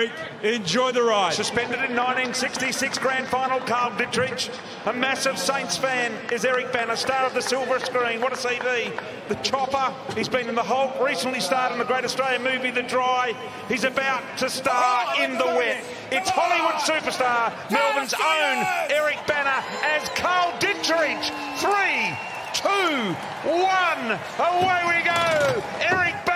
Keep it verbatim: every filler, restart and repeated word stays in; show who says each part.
Speaker 1: Eric. Enjoy the ride.
Speaker 2: Suspended in nineteen sixty-six Grand Final, Carl Ditterich. A massive Saints fan is Eric Bana, star of the silver screen. What a C V. The Chopper. He's been in the Hulk. Recently starred in the great Australian movie, The Dry. He's about to star in The Wet. It's Hollywood superstar, Melbourne's own Eric Bana as Carl Ditterich. Three, two, one. Away we go. Eric Bana.